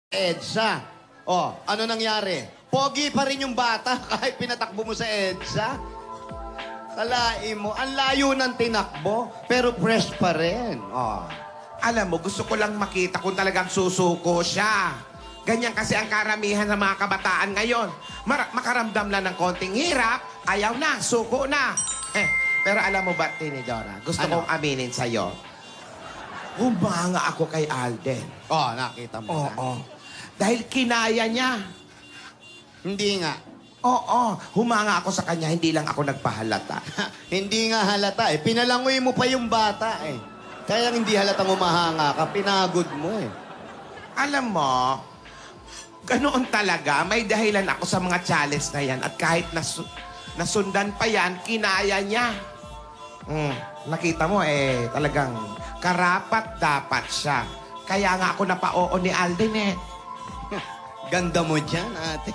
EDSA. Oh, ano nangyari? Pogi pa rin yung bata kahit pinatakbo mo sa EDSA. Kalain mo, ang layo ng tinakbo, pero fresh pa rin. Oh. Alam mo, gusto ko lang makita kung talagang susuko siya. Ganyan kasi ang karamihan ng mga kabataan ngayon. Makaramdam lang ng konting hirap, ayaw na, suko na. Pero alam mo ba, Tinidora, gusto kong aminin sa'yo. Humanga ako kay Alden. Oh, nakita mo na. Oo. Dahil kinaya niya. Hindi nga. Oo, humanga ako sa kanya, hindi lang ako nagpahalata. Hindi nga halata eh. Pinalangoy mo pa yung bata eh. Kaya hindi halatang umahanga ka, pinagod mo eh. Alam mo, ganoon talaga, may dahilan ako sa mga challenge na yan. At kahit nasundan pa yan, kinaya niya. Nakita mo eh, talagang karapat-dapat siya. Kaya nga ako napa-oo ni Alden eh. Ganda mo dyan, ate.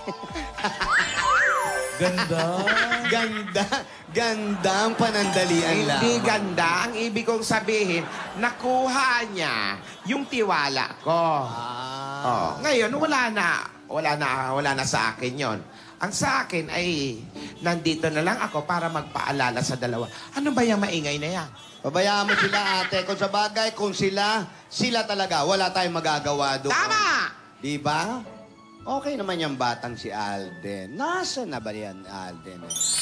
Ganda. Ganda ang panandalian lang. Hindi ganda. Ang ibig kong sabihin, nakuha niya yung tiwala ko. Ngayon, wala na sa akin yon. Ang sa akin ay, nandito na lang ako para magpaalala sa dalawa. Ano ba yung maingay na yan? Pabayaan mo sila, ate. Kung sa bagay, kung sila talaga. Wala tayong magagawa doon. Tama! Di ba? Okay naman yung batang si Alden. Nasaan na ba yan, Alden?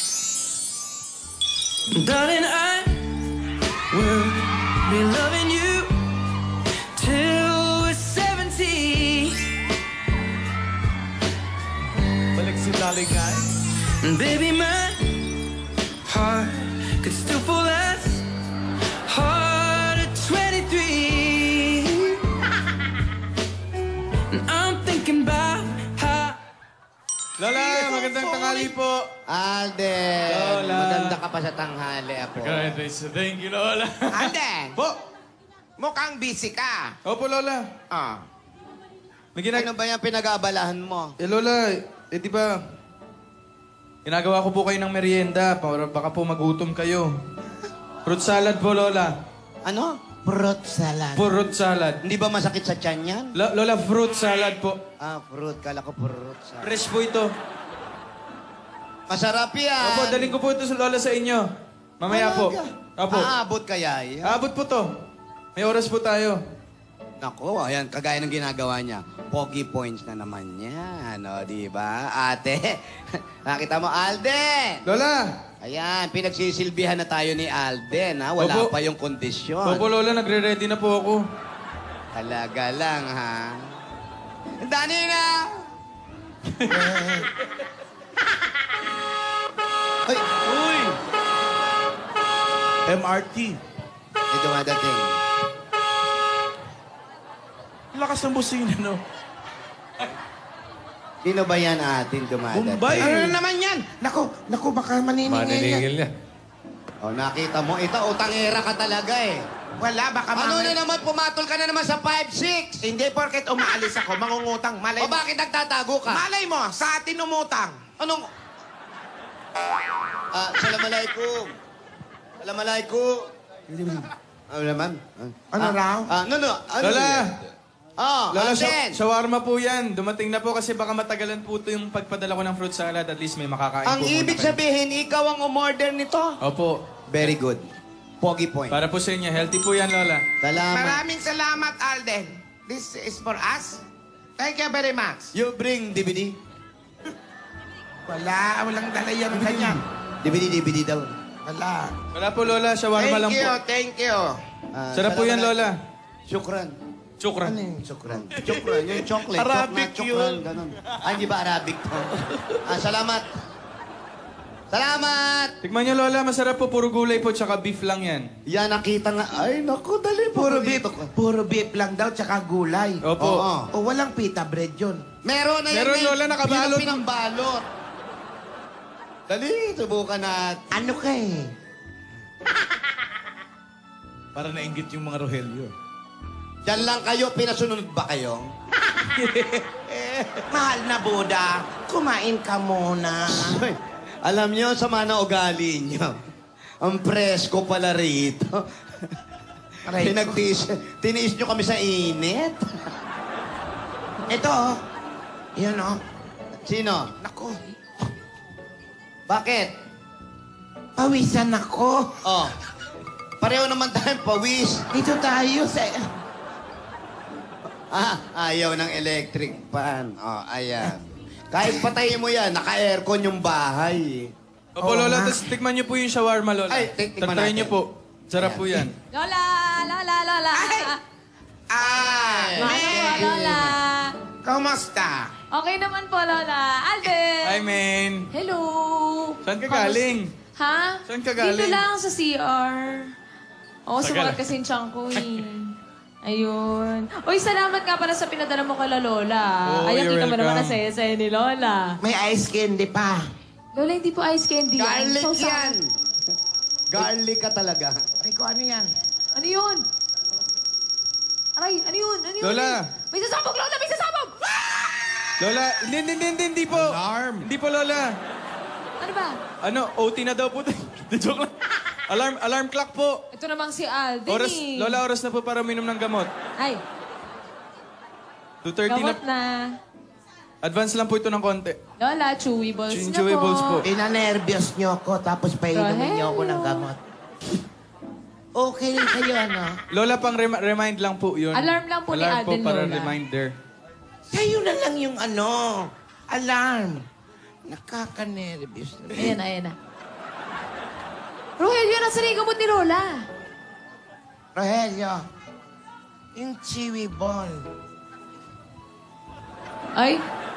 Darling, I will be loving you till we're 70. Balik si Darling, I. Baby, my heart could still fall as hard at 23. And I'm thinking about how... Lola, magandang tanghali po. Alden, Lola. maganda ka pa sa tanghali, apo. Thank you, Lola. Alden! Po! Mukhang busy ka. Opo, Lola. Ano May ba yung pinag-aabalahan mo? Lola, di ba, ginagawa ko po kayo ng merienda para baka po magutom kayo. Fruit salad po, Lola. Ano? Fruit salad. Fruit salad. Hindi ba masakit sa tiyan yan? Lola, fruit salad po. Fruit. Kala ko fruit salad. Fresh po ito. Masarap yan. Opo, daling ko po ito sa Lola sa inyo. Mamaya po. Opo. Aabot kaya yan? Abot po to. May oras po tayo. Naku, ayan, kagaya ng ginagawa niya. Pogi points na naman yan, o, di ba? Ate, nakita mo, Alden! Lola! Ayan, pinagsisilbihan na tayo ni Alden, ha? Wala Opo. pa yung kondisyon. Opo, Lola, nagre-ready na po ako. Talaga lang, ha? Dani na! Ay, Uy! MRT. may dumadating. Lakas ng busina, no? Sino ba yan atin dumadating? Bombay. Ano naman yan? Naku, baka maniningil yan. O, nakita mo, ito, utangera ka talaga, eh. Wala, baka Ano mamaya- na naman, pumatol ka na naman sa 5'6". Hindi porket umaalis ako, mangungutang. Malay O bakit nagtatago ka? Malay mo, sa atin umutang. Anong... Assalamualaikum. Assalamualaikum. Ano naman? Ano raw? No. Ano Lola! yan? Lola, Alden. shawarma po yan. Dumating na po kasi baka matagalan po ito yung pagpadala ko ng fruit salad. At least may makakain Ang po muna ibig kayo. sabihin, ikaw ang umorder nito? Opo. Very good. Pogi point. Para po sa inyo. Healthy po yan, Lola. Salamat. Maraming salamat, Alden. This is for us. Thank you very much. You bring DVD? Walang dala yan kanya. DVD daw. Wala. Wala po, Lola. Shawarma lang po. Thank you. Sarap po yan, Lola. Shukran. Chukran. Shukran. Shukran. Yung chocolate. Arabic Shukran, ganun. Hindi ba Arabic to? Salamat. Salamat! Tikman niyo, Lola. Masarap po. Puro gulay po. Tsaka beef lang yan. Yan, nakita nga. Ay, naku, dali. Puro beef lang daw, tsaka gulay. Opo. Oo. O walang pita bread yun. Meron na yan. Meron, Lola, nakabalot. Pinangbalot. Dali, subukan natin. Ano ka eh? Para nainggit yung mga Rogelio. Diyan lang kayo, pinasunod ba kayo? Mahal na Buda, kumain ka muna. Ay, alam niyo, sama na ugali niyo. Ang presko pala rito. Aray ko. Tiniis nyo kami sa init. Ito, oh. Yan, oh. Sino? Nako, Bakit? pawisan ako. Oh. Pareho naman tayong pawis. Dito tayo sa... Ayaw ng electric fan. Oh, ayan. Kahit patayin mo yan, naka-aircon yung bahay. Opo, Oo Lola, nga. tapos tikman niyo po yung shawarma, Lola. Ay, tikman Try natin. niyo po. Sarap Ayan. po yan. Lola! Lola! Ah, Mahal po, Lola! kamusta? Okay naman po, Lola. Alden! Hi, man. Hello! Saan ka galing? Ha? Saan ka galing? Dito lang sa CR. Oo, Tagal. sumakat kasi yung tiyan ko eh. Ayun. Uy, salamat nga pala sa pinadala mo kala Lola. Oh, Ayan, you're kita mo naman welcome. ang saya-saya ni Lola. May ice candy pa. Lola, hindi po ice candy. Garlic So, yan. Garlic ka talaga. Ay, ko ano yan? Ano yun? Aray, ano yun? Ano yun? Lola! May sasabog, Lola! May sasabog! Lola, hindi po. Alarm. Hindi po, Lola. Ano ba? Ano, OT na daw po. Joke lang. Alarm clock po. Ito namang si Alden Oras, eh. Lola, oras na po para uminom ng gamot. Ay, 2:30 na. gamot na. Advance lang po ito ng konti. Lola, chewy balls na po. Chewy balls po. Ina-nervyos niyo ako, tapos painumin niyo ako ng Rogelio. gamot. Okay kayo, ano? Lola, pang remind lang po yun. Alarm lang po ni Alarm Alden, po para Lola. reminder. Sa'yo na lang yung ano, alarm. Nakaka-nervyos na. Ayan na, ayan na. Rogelio, nasa na yung gamot ni Lola? Rogelio, yung chewy ball. Ay,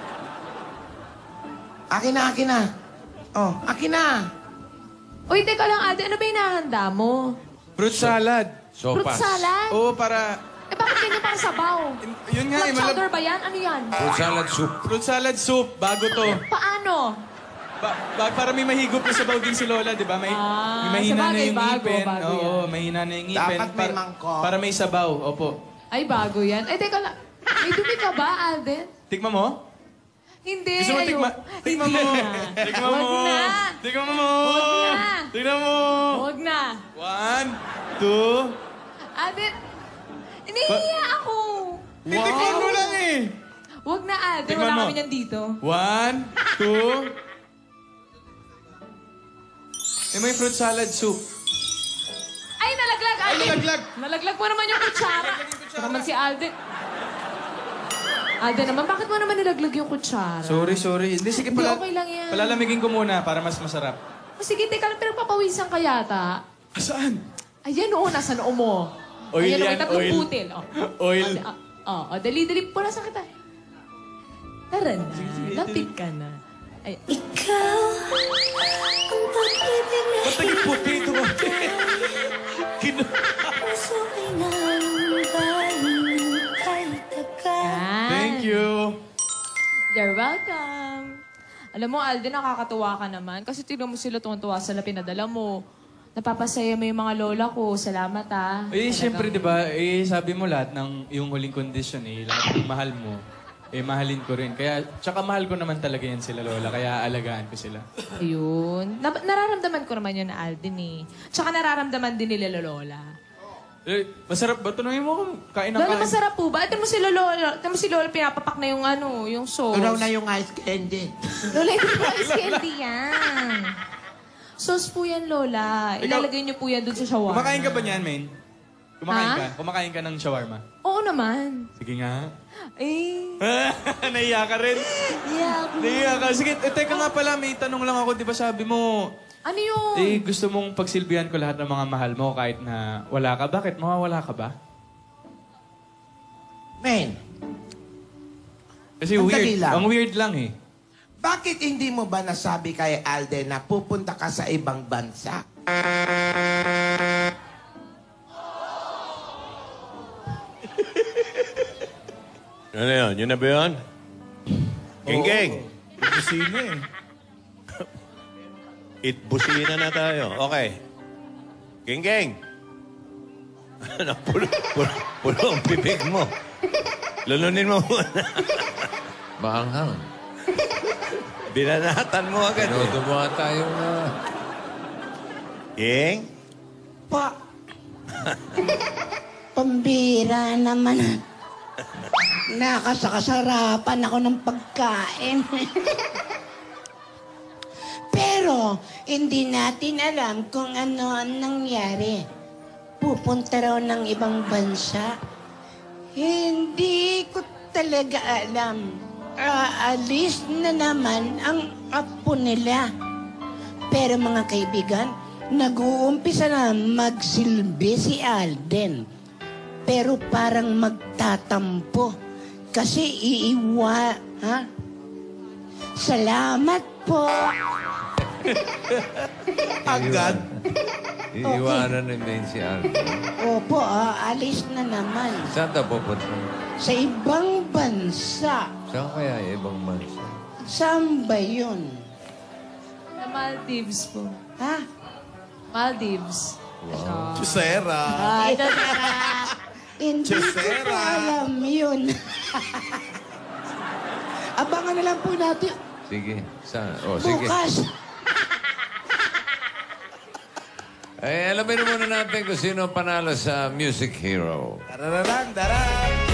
Akin na. Oh, akin na. uy, teka lang, Alden, ano ba hinahanda mo? Fruit salad. Fruit salad? Oo, para... Eh, bakit ganyan parang sabaw? Yun nga, Club chowder ba yan? Ano yan? Fruit salad soup. Bago to. Paano? Para may mahigop na sabaw din si Lola, di ba? May mahina na sabagay, yung bago, ngipin. bago Oo, yan. mahina na yung ngipin. Dapat may mangkok. Para may sabaw, opo. Ay, bago yan. Eh, teka lang. May dumi ka ba, Alden? Tikma mo? Hindi. Gusto mo ayoko. tikma? Tikma mo! Tikma mo! Wag na. Tikma mo! Wag na. Tikma mo! Huwag na. 1, 2... Alden, inihiya ako. Titikman mo lang eh! Huwag na, Alden. Tikman Wala mo. kami nandito. 1, 2... Eh, may fruit salad soup. Ay, nalaglag, Alden. nalaglag. Nalaglag mo naman yung kutsara. Ito naman si Alden. Alden naman, bakit mo naman nilaglag yung kutsara? Sorry. Hindi, sige Hindi, okay lang yan. Palalamigin ko muna para mas masarap. Oh, sige, teka lang, pinagpapawisan ka yata. Saan? Ayan, oo, nasa noo mo. Oil Ayan, yan, may tatlong oil. putil. Oh. Oil. Dali, pula sa kita. Tara na, lapit ka na. Ay, Ba't naging puti ito ba? yan. Thank you. You're welcome. Alam mo, Alden, nakakatuwa ka naman. Kasi tignan mo sila tuwan-tuwa sa pinadala mo. Napapasaya mo yung mga lola ko. Salamat, ah. Eh, siyempre, di ba, sabi mo lahat ng yung huling condition, lahat ng mahal mo, mahalin ko rin. Kaya, tsaka mahal ko naman talaga yan sila, Lola. Kaya alagaan ko sila. Ayun. Nararamdaman ko naman yun, Alden, eh. Tsaka nararamdaman din nila Lola. Masarap ba? Tanungin mo kung kain ng Lola, kain. masarap po ba? Ito mo si Lola, pinapapak na yung yung sauce. Tulaw na yung ice candy. Lola, hindi po ice candy yan. Sauce po yan, Lola. Ilalagay niyo po yan dun sa shawarma. Kumakain ka ba niyan, Main? Kumakain Ha? ka? Kumakain ka ng shawarma? Oo naman. Sige nga. Eh, Naiya ka rin. yeah. Naiya ka. Sige, teka nga pala, may tanong lang ako. Di ba sabi mo, Ano yun? gusto mong pagsilbihan ko lahat ng mga mahal mo kahit na wala ka. Bakit? Mawawala ka ba? Men, Kasi Sandali weird. lang. Ang weird lang eh. bakit hindi mo ba nasabi kay Alden na pupunta ka sa ibang bansa? Ano yun? Yun na ba yun? King-king. Busina eh. Busina na tayo. Okay. King-king. Ano, pulo ang bibig mo. Lulunin mo muna. Maanghang. Binanatan mo agad. Dumawa tayo na... King? Pambira naman. Nakasakasarapan ako ng pagkain. Pero, hindi natin alam kung ano ang nangyari. Pupunta raw ng ibang bansa. Hindi ko talaga alam. Aalis na naman ang apo nila. Pero mga kaibigan, nag-uumpisa na magsilbi si Alden. Pero parang magtatampo. Kasi ha? Salamat po. Agad. Iiwanan na din si Alden. Opo, alis na naman. Saan daw pupunta? Sa ibang bansa. Saan kaya ibang bansa? Saan ba yun? Sa Maldives po. Ha? Maldives. Chusera. Ay, hindi ko Chesera. po alam yun. Abangan na lang po natin Sige. Saan? Oh, sige. bukas. Alamin muna natin kung sino ang panalo sa Music Hero. Darararang, darang.